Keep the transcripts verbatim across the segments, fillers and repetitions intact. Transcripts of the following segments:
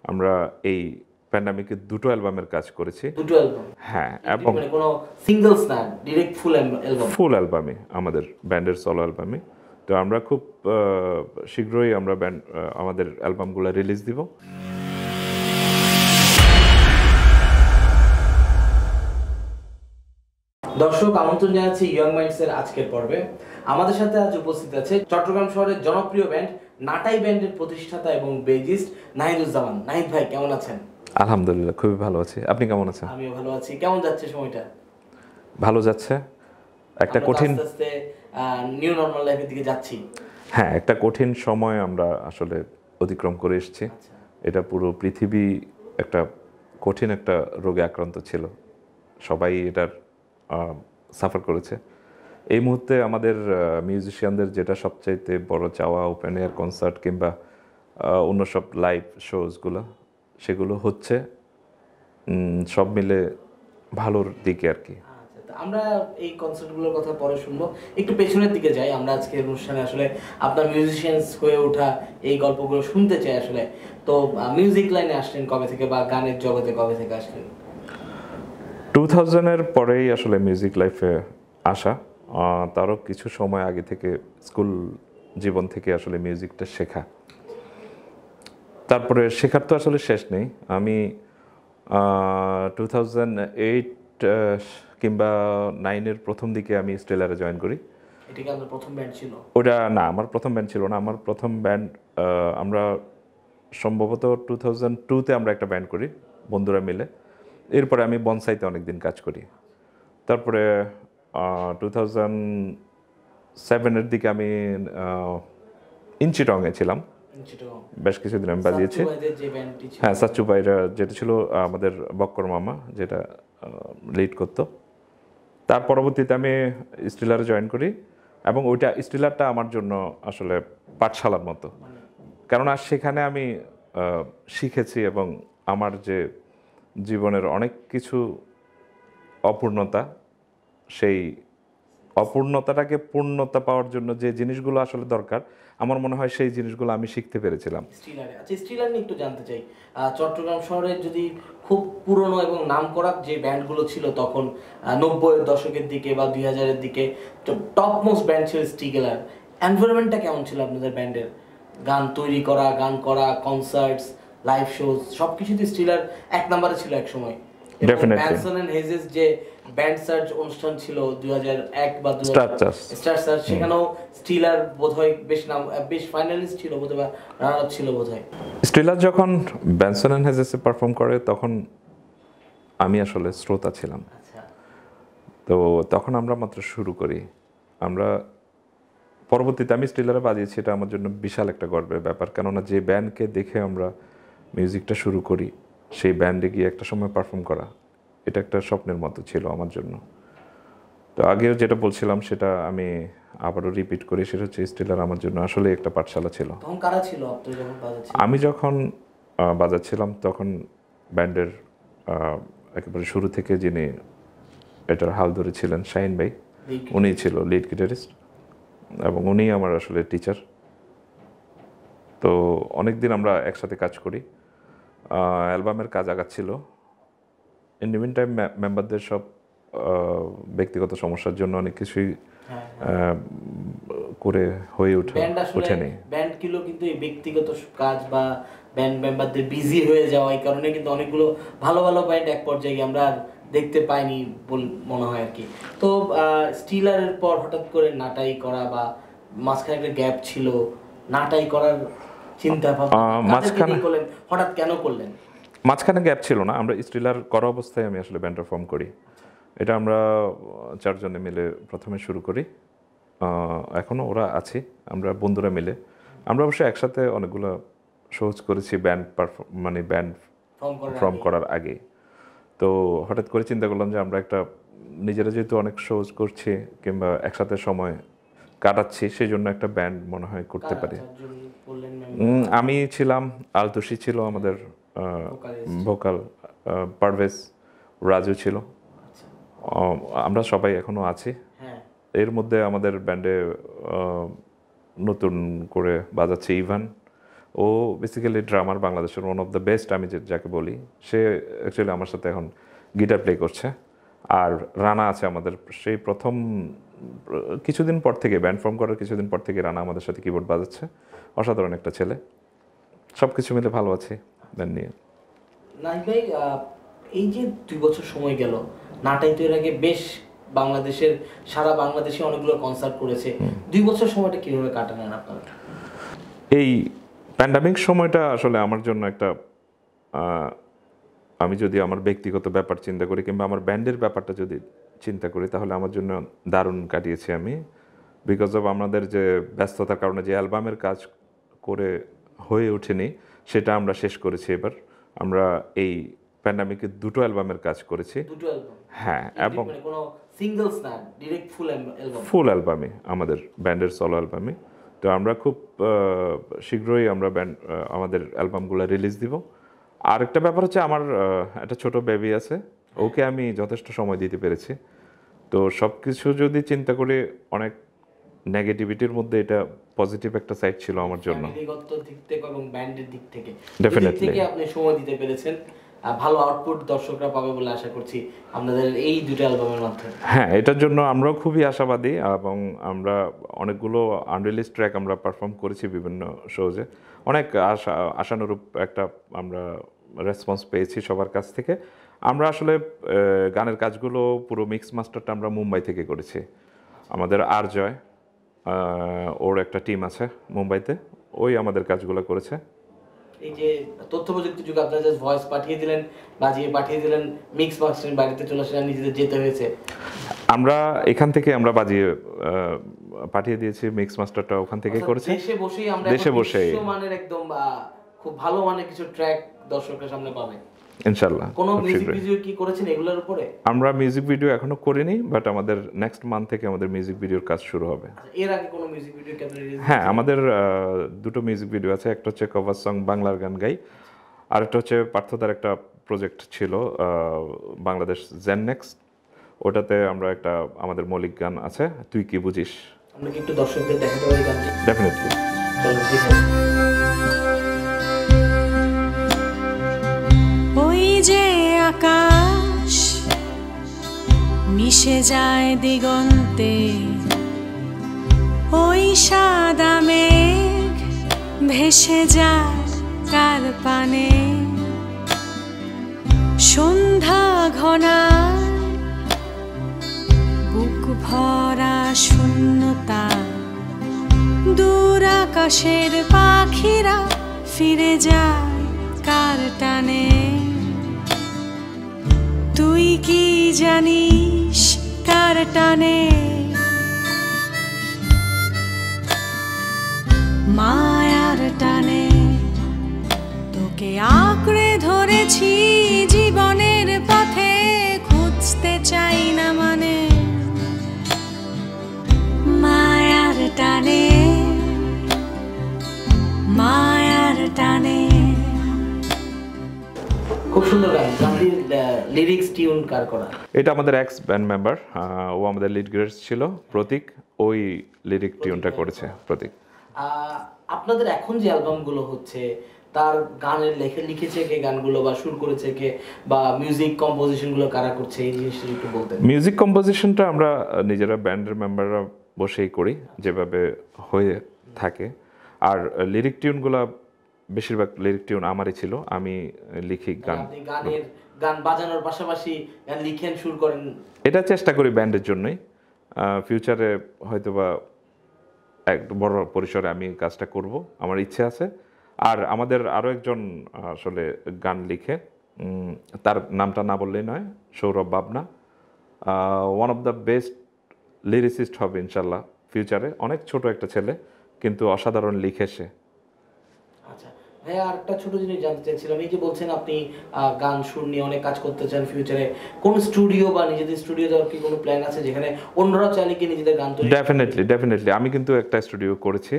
আমরা এই প্যান্ডামিকে দুটো অ্যালবামের কাজ করেছি। দুটো অ্যালবাম? হ্যাঁ, এবং মানে কোনো সিঙ্গলস না, ডিরেক্ট ফুল অ্যালবাম? ফুল অ্যালবামই, আমাদের ব্যান্ডের সলো অ্যালবামই। তো আমরা খুব শীঘ্রই আমরা ব্যান্ড আমাদের অ্যালবামগুলো রিলিজ দিব। দর্শক, আমন্ত্রণ জানাচ্ছি ইয়ং মাইন্ডসের আজকের পর্বে। আমাদের সাথে আজ উপস্থিত আছে চট্টগ্রাম শহরের জনপ্রিয় ব্যান্ড নাটাই ব্যান্ডের প্রতিষ্ঠাতা এবং বেজিস্ট নাহিদুজ্জামান। নাহিদ ভাই, কেমন আছেন? আলহামদুলিল্লাহ, খুবই ভালো আছি। আপনি কেমন আছেন? আমিও ভালো আছি। কেমন যাচ্ছে সময়টা? ভালো যাচ্ছে। একটা কঠিন আস্তে আস্তে নিউ নরমাল লাইফের দিকে যাচ্ছি। হ্যাঁ, একটা কঠিন সময় আমরা আসলে অতিক্রম করে এসেছি। এটা পুরো পৃথিবী একটা কঠিন একটা রোগে আক্রান্ত ছিল, সবাই এটার সাফার করেছে। এই মুহূর্তে আমাদের মিউজিশিয়ানদের যেটা সবচাইতে বড় চাওয়া, ওপেন এয়ার কনসার্ট কিংবা অন্য সব লাইভ শোজগুলো, সেগুলো হচ্ছে সব মিলে ভালোর দিকে আর কি। আমরা এই কনসার্টগুলোর কথা পরে শুনবো, একটু পেছনের দিকে যাই। আমরা আজকের অনুষ্ঠানে আসলে আপনার মিউজিশিয়ানস হয়ে ওঠা এই গল্পগুলো শুনতে চাই আসলে। তো মিউজিক লাইনে আসলেন কবে থেকে, বা গানের জগতে কবে থেকে আসলেন? টু থাউজেন্ডের পরেই আসলে মিউজিক লাইফে আসা। তারও কিছু সময় আগে থেকে স্কুল জীবন থেকে আসলে মিউজিকটা শেখা। তারপরে শেখার তো আসলে শেষ নেই। আমি টু থাউজেন্ড এইট কিংবা নাইনের প্রথম দিকে আমি স্টেলারে জয়েন করি। এটা কি আপনার প্রথম ব্যান্ড ছিল? ওটা না, আমার প্রথম ব্যান্ড ছিল না। আমার প্রথম ব্যান্ড আমরা সম্ভবত টু থাউজেন্ড টুতে আমরা একটা ব্যান্ড করি বন্ধুরা মিলে। এরপরে আমি বনসাইতে অনেক দিন কাজ করি। তারপরে টু থাউজেন্ড সেভেনের দিকে আমি চিটাগংয়ে ছিলাম, বেশ কিছুদিন আমি বাজিয়েছি। হ্যাঁ, সাচ্চু ভাইরা যেটা ছিল আমাদের বক্কর মামা, যেটা লিড করতো। তার পরবর্তীতে আমি স্টিলারে জয়েন করি, এবং ওইটা স্টিলারটা আমার জন্য আসলে পাঠশালার মতো, কেননা সেখানে আমি শিখেছি এবং আমার যে জীবনের অনেক কিছু অপূর্ণতা, সেই অপূর্ণতাটাকে পূর্ণতা পাওয়ার জন্য যে জিনিসগুলো আসলে দরকার, আমার মনে হয় সেই জিনিসগুলো আমি শিখতে পেরেছিলাম স্টিলারে। আচ্ছা, স্টিলার নিয়ে একটু জানতে চাই। চট্টগ্রাম শহরের যদি খুব পুরনো এবং নামকরা যে ব্যান্ডগুলো ছিল তখন নব্বইয়ের দশকের দিকে বা দুই হাজারের দিকে, টপ মোস্ট ব্যান্ড ছিল স্টিলার। এনভায়রনমেন্টটা কেমন ছিল আপনাদের ব্যান্ডের? গান তৈরি করা, গান করা, কনসার্টস, লাইভ শোজ, সব কিছুতে স্টিলার এক নম্বরে ছিল এক সময়। ব্যানসন এন্ড হেজেস যে ব্যান্ড সার্চ অনুষ্ঠান ছিল দুই হাজার এক বা স্টার সার্চ, সেখানেও স্টিলার বোধহয় বেশ নাম, বেশ ফাইনালিস্ট ছিল বোধহয়, বা রানার আপ ছিল বোধহয়। স্টিলার যখন ব্যানসন এন্ড হেজেসে পারফর্ম করে তখন আমি আসলে শ্রোতা ছিলাম। তো তখন আমরা মাত্র শুরু করি। আমরা পরবর্তীতে আমি স্টিলারে বাজিয়েছি, এটা আমার জন্য বিশাল একটা গর্বের ব্যাপার, কেননা যে ব্যান্ডকে দেখে আমরা মিউজিকটা শুরু করি, সেই ব্যান্ডে গিয়ে একটা সময় পারফর্ম করা, এটা একটা স্বপ্নের মতো ছিল আমার জন্য। তো আগেও যেটা বলছিলাম সেটা আমি আবারও রিপিট করি, সেটা হচ্ছে স্টিলার আমার জন্য আসলে একটা পাঠশালা ছিল। তখন কারা ছিল আপনি যখন বাজাচ্ছিলেন? আমি যখন বাজাচ্ছিলাম তখন ব্যান্ডের একেবারে শুরু থেকে যিনি এটার হাল ধরেছিলেন, শাহিন ভাই, উনি ছিল লিড গিটারিস্ট, এবং উনি আমার আসলে টিচার। তো অনেক দিন আমরা একসাথে কাজ করি, অ্যালবামের কাজ আগাচ্ছিল। ইন দ্য মিন টাইম মেম্বারদের সব ব্যক্তিগত সমস্যার জন্য অনেক কিছুই করে হয়ে ওঠে ওঠেনি। ব্যান্ড গুলো কিন্তু এই ব্যক্তিগত কাজ বা ব্যান্ড মেম্বারদের বিজি হয়ে যাওয়া, এই কারণে কিন্তু অনেকগুলো ভালো ভালো ব্যান্ড এক পর্যায়ে আমরা দেখতে পাইনি বল মনে হয় আর কি। তো স্টিলারের পর হঠাৎ করে নাটাই করা, বা মাঝখানে একটা গ্যাপ ছিল, নাটাই করার চিন্তা ভাবনা মাঝখানে করলেন, হঠাৎ কেন করলেন? মাঝখানে গ্যাপ ছিল না, আমরা স্টিলার করা অবস্থায় আমি আসলে ব্যান্ডটা ফর্ম করি। এটা আমরা চারজনে মিলে প্রথমে শুরু করি, এখনও ওরা আছি, আমরা বন্ধুরা মিলে। আমরা অবশ্য একসাথে অনেকগুলো শোজ করেছি ব্যান্ড পারফর্ম মানে ব্যান্ড ফর্ম করার আগে। তো হঠাৎ করে চিন্তা করলাম যে আমরা একটা নিজেরা যেহেতু অনেক শোজ করছি কিংবা একসাথে সময় কাটাচ্ছি, সেই জন্য একটা ব্যান্ড মনে হয় করতে পারি। আমি ছিলাম, আলতুষি ছিল আমাদের ভোকাল, পারভেজ, রাজু ছিল, আমরা সবাই এখনো আছি। এর মধ্যে আমাদের ব্যান্ডে নতুন করে বাজাচ্ছে ইভান, ও বেসিক্যালি ড্রামার, বাংলাদেশের ওয়ান অফ দ্য বেস্ট আমি যে যাকে বলি, সে অ্যাকচুয়ালি আমার সাথে এখন গিটার প্লে করছে। আর রানা আছে আমাদের, সেই প্রথম কিছুদিন পর থেকে ব্যান্ড ফর্ম করার কিছুদিন পর থেকে রানা আমাদের সাথে কিবোর্ড বাজাচ্ছে। অসাধারণ একটা ছেলে, সব কিছু মিলে ভালো আছি ব্যান্ড নিয়ে। নাহিদ ভাই, এই যে দুই বছর সময় গেল, নাটাই তো এর আগে বেশ বাংলাদেশের সারা বাংলাদেশে অনেকগুলো কনসার্ট করেছে, দুই বছর সময়টা কিভাবে কাটালেন আপনারা? এই প্যান্ডামিক সময়টা আসলে আমার জন্য একটা, আমি যদি আমার ব্যক্তিগত ব্যাপার চিন্তা করি কিংবা আমার ব্যান্ডের ব্যাপারটা যদি চিন্তা করি, তাহলে আমার জন্য দারুণ কাটিয়েছি আমি। বিকজ অফ আমাদের যে ব্যস্ততার কারণে যে অ্যালবামের কাজ করে হয়ে ওঠেনি, সেটা আমরা শেষ করেছি এবার। আমরা এই প্যান্ডামিকে দুটো অ্যালবামের কাজ করেছি। দুটো অ্যালবাম? হ্যাঁ, এবং কোনো সিঙ্গলস না, ডাইরেক্ট ফুল অ্যালবাম? ফুল অ্যালবামই, আমাদের ব্যান্ডের সলো অ্যালবামই। তো আমরা খুব শীঘ্রই আমরা ব্যান্ড আমাদের অ্যালবামগুলো রিলিজ দিব। আর একটা ব্যাপার হচ্ছে, আমার একটা ছোট বেবি আছে, ওকে আমি যথেষ্ট সময় দিতে পেরেছি। তো সব কিছু যদি চিন্তা করি, অনেক নেগেটিভিটির মধ্যে এটা পজিটিভ একটা সাইড ছিল আমার জন্য। ফ্যামিলিগত দিক থেকে এবং ব্যান্ডের দিক থেকে ডেফিনেটলি থেকে আপনি সময় দিতে পেরেছেন, ভালো আউটপুট দর্শকরা পাবে বলে আশা করছি আপনাদের এই দুটো অ্যালবামের মাধ্যমে। হ্যাঁ, এটার জন্য আমরাও খুবই আশাবাদী, এবং আমরা অনেকগুলো আনরিলিজ ট্র্যাক আমরা পারফর্ম করেছি বিভিন্ন শোজে। অনেক আশা আশানুরূপ একটা আমরা রেসপন্স পেয়েছি সবার কাছ থেকে। আমরা আসলে গানের কাজগুলো পুরো মিক্স মাস্টারটা আমরা মুম্বাই থেকে করেছি। আমাদের আর জয়, ওর একটা টিম আছে মুম্বাইতে, ওই আমাদের কাজগুলো করেছে। এই যে তথ্য প্রযুক্তির যুগে আপনারা জাস্ট ভয়েস পাঠিয়ে দিলেন, বাজিয়ে পাঠিয়ে দিলেন, মিক্স মাস্টারিং বাড়িতে চলে আসে, নিজেদের যেতে হয়েছে? আমরা এখান থেকে আমরা বাজিয়ে পাঠিয়ে দিয়েছি, মিক্স মাস্টারটা ওখান থেকে করেছে। দেশে বসেই আমরা দেশে বসে মানের একদম খুব ভালো মানের কিছু ট্র্যাক দর্শকের সামনে পাবে ইনশাআল্লাহ। কোনো মিউজিক ভিডিও কি করেছেন এগুলোর উপরে? আমরা মিউজিক ভিডিও এখনো করিনি, বাট আমাদের নেক্সট মান্থ থেকে আমাদের মিউজিক ভিডিওর কাজ শুরু হবে। এর আগে কোনো মিউজিক ভিডিও কি আপনারা রিলিজ? হ্যাঁ, আমাদের দুটো মিউজিক ভিডিও আছে। একটা হচ্ছে কভার সং বাংলার গান গাই, আর একটা হচ্ছে পার্থদার একটা প্রজেক্ট ছিল বাংলাদেশ জেন নেক্সট, ওটাতে আমরা একটা আমাদের মৌলিক গান আছে, তুই কি বুঝিস। আমরা কি একটু দর্শকদের দেখাতে পারি গানটি? ডেফিনেটলি। ওই যে আকাশ মিশে যায় দিগন্তে, ওই সাদা মেঘ ভেসে যায় কার পানে, সন্ধ্যা ঘনায় বুক ভরা শূন্যতা, দূর আকাশের পাখিরা ফিরে যায় কার টানে। তুই কি জানিস কার টানে? মায়ার টানে তোকে আঁকড়ে ধরেছি জীবনের পথে, খুঁজতে চাই না মানে মায়ার টানে, মায়ার টানে। খুব সুন্দর গান। গানটির লিরিক্স টিউন কার করা? এটা আমাদের এক্স ব্যান্ড মেম্বার, ও আমাদের লিড গিটারিস্ট ছিল, প্রতীক, ওই লিরিক টিউনটা করেছে প্রতীক। আপনাদের এখন যে অ্যালবামগুলো হচ্ছে, তার গানের লেখে লিখেছে কে গানগুলো, বা সুর করেছে কে, বা মিউজিক কম্পোজিশনগুলো কারা করছে, এই জিনিসটা একটু বলতেন। মিউজিক কম্পোজিশনটা আমরা নিজেরা ব্যান্ডের মেম্বাররা বসেই করি, যেভাবে হয়ে থাকে। আর লিরিক টিউনগুলো বেশিরভাগ লিরিক টিউন আমারই ছিল, আমি লিখি গান। আপনি গানের গান বাজানোর পাশাপাশি গান লিখেন, সুর করেন? এটা চেষ্টা করি ব্যান্ডের জন্যই। ফিউচারে হয়তোবা এক বড় পরিসরে আমি কাজটা করব, আমার ইচ্ছে আছে। আর আমাদের আরও একজন আসলে গান লিখে, তার নামটা না বললেই নয়, Sourav Babna, one of the best lyricist হবে ইনশাল্লাহ ফিউচারে। অনেক ছোট একটা ছেলে, কিন্তু অসাধারণ লিখে সে। আচ্ছা ভাইয়া, আর একটা ছোট জিনিস জানতে চাইছিলাম, এই যে বলছেন আপনি গান সুর নিয়ে অনেক কাজ করতে চান ফিউচারে, কোন স্টুডিও বা নিজেদের স্টুডিও যাওয়ার কি কোনো প্ল্যান আছে, যেখানে অন্যরা চাইলে কি নিজেদের গান তৈরি? ডেফিনেটলি ডেফিনেটলি আমি কিন্তু একটা স্টুডিও করেছি,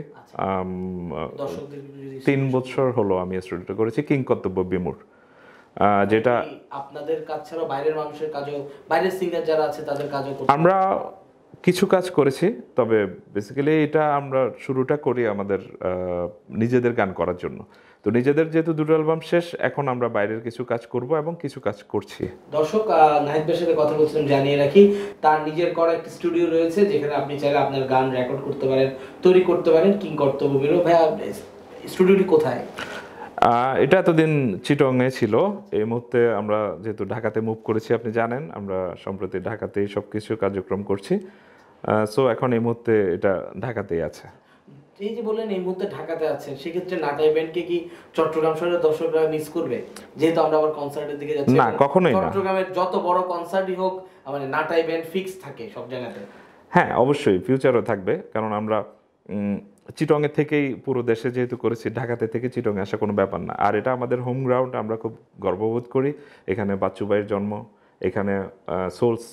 তিন বছর হলো আমি স্টুডিওটা করেছি, কিং কর্তব্য বিমুর, যেটা আপনাদের কাজ ছাড়াও বাইরের মানুষের কাজও, বাইরের সিঙ্গার যারা আছে তাদের কাজও আমরা কিছু কাজ করেছি, তবে বেসিক্যালি এটা আমরা শুরুটা করি আমাদের নিজেদের গান করার জন্য। তো নিজেদের যেহেতু দুটো অ্যালবাম শেষ, এখন আমরা বাইরের কিছু কাজ করব এবং কিছু কাজ করছি। দর্শক, নাহিদ ভাইয়ের সাথে কথা বলছিলাম, জানিয়ে রাখি তার নিজের করা একটা স্টুডিও রয়েছে যেখানে আপনি চাইলে আপনার গান রেকর্ড করতে পারেন, তৈরি করতে পারেন। কিং কর্তব্য বিরো ভাইয়া, স্টুডিওটি কোথায়? এটা এতদিন চিটংয়ে ছিল, এই মুহূর্তে আমরা যেহেতু ঢাকাতে মুভ করেছি, আপনি জানেন আমরা সম্প্রতি ঢাকাতেই সব কিছু কার্যক্রম করছি। সো এখন এই মুহূর্তে এটা ঢাকাতেই আছে। এই যে বললেন এই মুহূর্তে ঢাকাতে আছেন, সেক্ষেত্রে নাটাই ব্যান্ডকে কি চট্টগ্রাম শহরের দর্শকরা মিস করবে? যেহেতু আমরা আবার কনসার্টের দিকে যাচ্ছি। না, কখনোই না। চট্টগ্রামের যত বড় কনসার্টই হোক, মানে নাটাই ব্যান্ড ফিক্স থাকে সব জায়গাতে। হ্যাঁ, অবশ্যই ফিউচারও থাকবে, কারণ আমরা চিটংয়ে থেকেই পুরো দেশে যেহেতু করেছি, ঢাকাতে থেকে চিটংয়ে আসা কোনো ব্যাপার না। আর এটা আমাদের হোম গ্রাউন্ড, আমরা খুব গর্ববোধ করি। এখানে বাচ্চু ভাইয়ের জন্ম, এখানে সোলস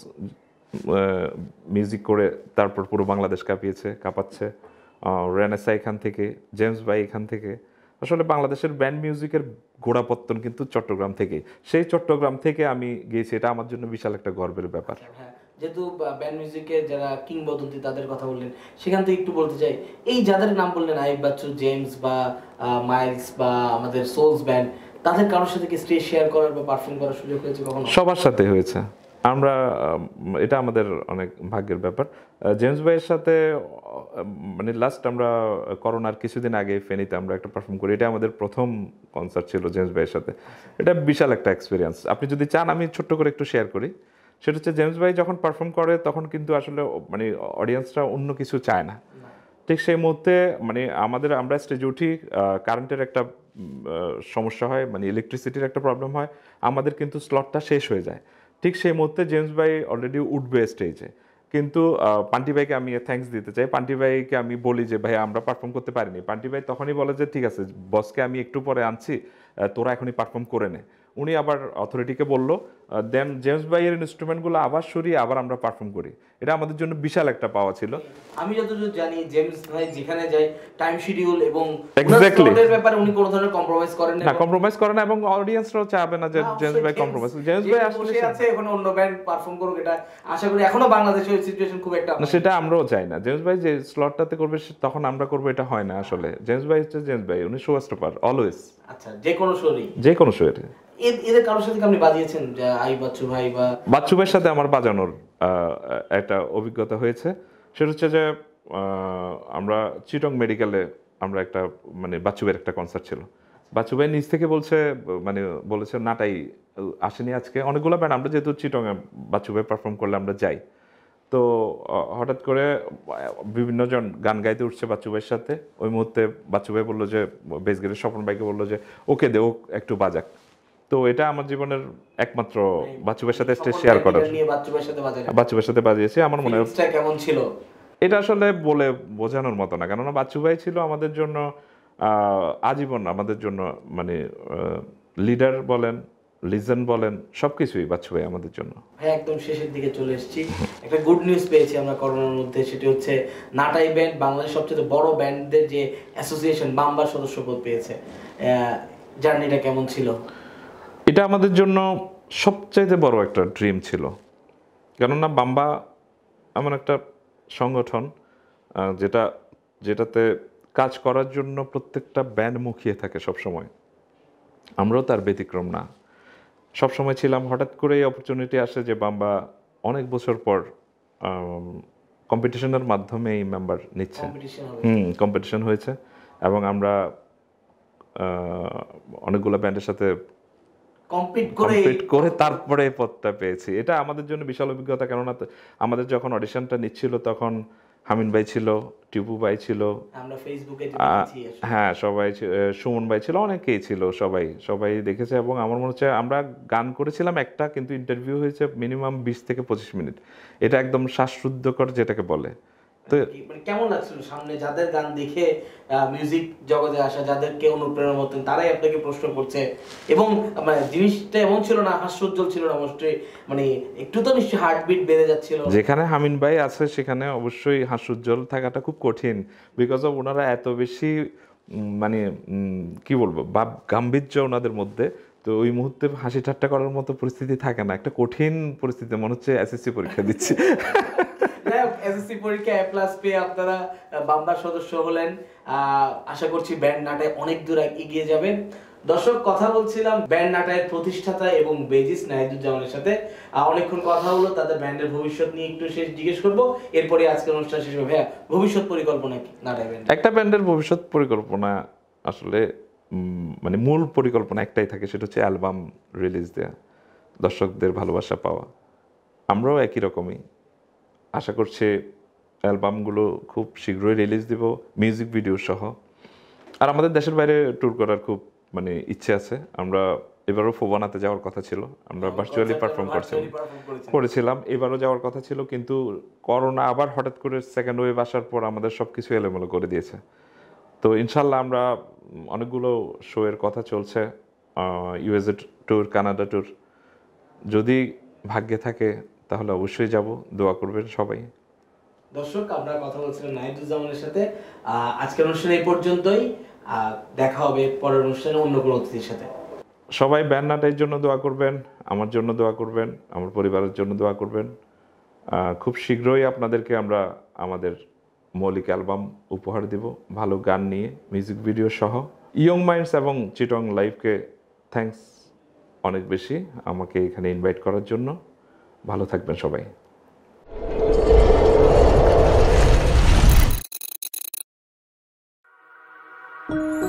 মিউজিক করে তারপর পুরো বাংলাদেশ কাঁপিয়েছে, কাঁপাচ্ছে। রেনেসা এখান থেকে, জেমস ভাই এখান থেকে। আসলে বাংলাদেশের ব্যান্ড মিউজিকের গোড়াপত্তন কিন্তু চট্টগ্রাম থেকে। সেই চট্টগ্রাম থেকে আমি গিয়েছি, এটা আমার জন্য বিশাল একটা গর্বের ব্যাপার। হ্যাঁ, যেহেতু ব্যান্ড মিউজিকের যারা কিংবদন্তি তাদের কথা বললেন, সেখান থেকে একটু বলতে চাই, এই যাদের নাম বললেন, আইব বাচ্চু, জেমস বা মাইলস বা আমাদের সোলস ব্যান্ড, তাদের কারোর সাথে কি স্টেজ শেয়ার করার বা পারফর্ম করার সুযোগ হয়েছে কখনো? সবার সাথে হয়েছে। আমরা, এটা আমাদের অনেক ভাগ্যের ব্যাপার। জেমস ভাইয়ের সাথে মানে লাস্ট আমরা করোনার কিছুদিন আগে ফেনীতে আমরা একটা পারফর্ম করি, এটা আমাদের প্রথম কনসার্ট ছিল জেমস ভাইয়ের সাথে। এটা বিশাল একটা এক্সপিরিয়েন্স। আপনি যদি চান আমি ছোট্ট করে একটু শেয়ার করি। সেটা হচ্ছে, জেমস ভাই যখন পারফর্ম করে তখন কিন্তু আসলে মানে অডিয়েন্সরা অন্য কিছু চায় না। ঠিক সেই মুহূর্তে মানে আমাদের, আমরা স্টেজে উঠি, কারেন্টের একটা সমস্যা হয়, মানে ইলেকট্রিসিটির একটা প্রবলেম হয়, আমাদের কিন্তু স্লটটা শেষ হয়ে যায়। ঠিক সেই মুহূর্তে জেমস ভাই অলরেডি উঠবে স্টেজে, কিন্তু পান্টি ভাইকে আমি থ্যাঙ্কস দিতে চাই। পান্টি ভাইকে আমি বলি যে ভাই আমরা পারফর্ম করতে পারিনি। পান্টি ভাই তখনই বলে যে ঠিক আছে, বসকে আমি একটু পরে আনছি, তোরা এখনই পারফর্ম করে নে। উনি আবার অথরিটিকে বললো, দেন জেমস ভাইয়ের ইনস্ট্রুমেন্টগুলো আবার সরিয়ে আবার আমরা পারফর্ম করি। এটা আমাদের জন্য বিশাল একটা পাওয়া ছিল। আমি যতদূর জানি জেমস ভাই যেখানে যায় টাইম শিডিউল এবং এক্স্যাক্টলি স্লটের ব্যাপারে উনি কোনো ধরনের কম্প্রোমাইজ করেন না। না, কম্প্রোমাইজ করে না, এবং অডিয়েন্সরাও চাবে না যে জেমস ভাই কম্প্রোমাইজ। জেমস ভাই আসলে আছে এখন অন্য ব্যান্ড পারফর্ম করুক, এটা আশা করি এখনো বাংলাদেশে ওই সিচুয়েশন খুব একটা না, সেটা আমরাও চাই না। জেমস ভাই যে স্লটটাতে করবে তখন আমরা করবো, এটা হয় না আসলে। জেমস ভাই হচ্ছে জেমস ভাই, উনি শো স্টপার অলওয়েজ। আচ্ছা, যে কোনো শোরই, যে কোনো শোয়ে। এদের কারোর সাথে আপনি বাজিয়েছেন যে আই বাচ্চু ভাই বা? বাচ্চু ভাইয়ের সাথে আমার বাজানোর একটা অভিজ্ঞতা হয়েছে। সেটা হচ্ছে যে আমরা চিটং মেডিকেলে আমরা একটা মানে বাচ্চু ভাইয়ের একটা কনসার্ট ছিল। বাচ্চু ভাই নিজ থেকে বলছে, মানে বলেছে নাটাই আসেনি আজকে, অনেকগুলো ব্যান্ড, আমরা যেহেতু চিটংয়ে বাচ্চু ভাই পারফর্ম করলে আমরা যাই। তো হঠাৎ করে বিভিন্ন জন গান গাইতে উঠছে বাচ্চু ভাইয়ের সাথে। ওই মুহূর্তে বাচ্চু ভাই বললো যে, বেস গিটার স্বপন ভাইকে বললো যে ওকে দে, ও একটু বাজাক। তো এটা আমার জীবনের একমাত্র বাচ্চু ভাইয়ের সাথে স্টেজ শেয়ার করার। বাচ্চু ভাইয়ের সাথে বাজিয়েছি, আমার মনে হয় কেমন ছিল এটা আসলে বলে বোঝানোর মতো না। কেননা বাচ্চু ভাই ছিল আমাদের জন্য আজীবন, আমাদের জন্য মানে লিডার বলেন, লিজেন্ড বলেন, সবকিছুই বাচ্চু ভাই আমাদের জন্য। ভাই একদম শেষের দিকে চলে এসেছি, একটা গুড নিউজ পেয়েছি আমরা করোনার মধ্যে। সেটা হচ্ছে নাটাই ব্যান্ড বাংলাদেশের সবচেয়ে বড় ব্যান্ডদের যে অ্যাসোসিয়েশন বাম্বার সদস্যপদ পেয়েছে। জার্নিটা কেমন ছিল? এটা আমাদের জন্য সবচাইতে বড় একটা ড্রিম ছিল, কেননা বাম্বা এমন একটা সংগঠন যেটা যেটাতে কাজ করার জন্য প্রত্যেকটা ব্যান্ড মুখিয়ে থাকে সবসময়। আমরাও তার ব্যতিক্রম না, সবসময় ছিলাম। হঠাৎ করে এই অপরচুনিটি আসে যে বাম্বা অনেক বছর পর কম্পিটিশনের মাধ্যমে এই মেম্বার নিচ্ছে। হুম কম্পিটিশন হয়েছে, এবং আমরা অনেকগুলো ব্যান্ডের সাথে কমপ্লিট করে করে তারপরে পদটা পেয়েছি। এটা আমাদের জন্য বিশাল অভিজ্ঞতা, কেননা আমাদের যখন অডিশনটা নিচ্ছিল তখন হামিন ভাই ছিল, টিপু ভাই ছিল, আমরা ফেসবুকে হ্যাঁ সবাই, সুমন ভাই ছিল, অনেকেই ছিল, সবাই সবাই দেখেছে। এবং আমার মনে হচ্ছে আমরা গান করেছিলাম একটা, কিন্তু ইন্টারভিউ হয়েছে মিনিমাম বিশ থেকে পঁচিশ মিনিট। এটা একদম শ্বাসরুদ্ধকর যেটাকে বলে। তো কেমন লাগছিল সামনে যাদের গান দেখে মিউজিক জগতে আসা, যাদেরকে অনুপ্রেরণা করতেন, তারাই আপনাকে প্রশ্ন করছে, এবং মানে জিনিসটা এমন ছিল না হাস্যোজ্জ্বল ছিল না, অবশ্যই মানে একটু তো নিশ্চয়ই হার্টবিট বেড়ে যাচ্ছিল। যেখানে হামিন ভাই আছে সেখানে অবশ্যই হাস্যোজ্জ্বল থাকাটা খুব কঠিন, বিকজ অফ ওনারা এত বেশি মানে কি বলবো ভাব গাম্ভীর্য ওনাদের মধ্যে। তো ওই মুহূর্তে হাসি ঠাট্টা করার মতো পরিস্থিতি থাকে না, একটা কঠিন পরিস্থিতি, মনে হচ্ছে এসএসসি পরীক্ষা দিচ্ছি। এসএসসি পরীক্ষা এ প্লাস পেয়ে আপনারা বাম্বার সদস্য হলেন। আশা করছি ব্যান্ড নাটায় অনেক দূর এগিয়ে যাবে। দর্শক, কথা বলছিলাম ব্যান্ড নাটায়ের প্রতিষ্ঠাতা এবং বেজিস নাহিদুজ্জামানের সাথে। অনেকক্ষণ কথা হলো, তাদের ব্যান্ডের ভবিষ্যৎ নিয়ে একটু শেষ জিজ্ঞেস করবো, এরপরে আজকের অনুষ্ঠান শেষ হবে। ভাইয়া, ভবিষ্যৎ পরিকল্পনা কি নাটাই ব্যান্ড? একটা ব্যান্ডের ভবিষ্যৎ পরিকল্পনা আসলে মানে মূল পরিকল্পনা একটাই থাকে, সেটা হচ্ছে অ্যালবাম রিলিজ দেওয়া, দর্শকদের ভালোবাসা পাওয়া। আমরাও একই রকমই আশা করছি অ্যালবামগুলো খুব শীঘ্রই রিলিজ দিব, মিউজিক ভিডিও সহ। আর আমাদের দেশের বাইরে ট্যুর করার খুব মানে ইচ্ছে আছে। আমরা এবারও ফোবানাতে যাওয়ার কথা ছিল, আমরা ভার্চুয়ালি পারফর্ম করছিলাম করেছিলাম এবারও যাওয়ার কথা ছিল, কিন্তু করোনা আবার হঠাৎ করে সেকেন্ড ওয়েভ আসার পর আমাদের সব কিছু এলোমেলো করে দিয়েছে। তো ইনশাল্লাহ আমরা অনেকগুলো শোয়ের কথা চলছে, ইউএসএ ট্যুর, কানাডা ট্যুর, যদি ভাগ্যে থাকে তাহলে অবশ্যই যাব। দোয়া করবেন সবাই। দর্শক, আমরা কথা বলছিলাম নাহিদুজ্জামানের সাথে। আজকের অনুষ্ঠান এই পর্যন্তই, দেখা হবে পরের অনুষ্ঠানে অন্য কোনো অতিথির সাথে। সবাই ব্যান্ড নাটাইয়ের জন্য দোয়া করবেন, আমার জন্য দোয়া করবেন, আমার পরিবারের জন্য দোয়া করবেন। খুব শীঘ্রই আপনাদেরকে আমরা আমাদের মৌলিক অ্যালবাম উপহার দিব, ভালো গান নিয়ে, মিউজিক ভিডিও সহ। ইয়ং মাইন্ডস এবং চিটং লাইভকে থ্যাঙ্কস অনেক বেশি আমাকে এখানে ইনভাইট করার জন্য। ভালো থাকবেন সবাই।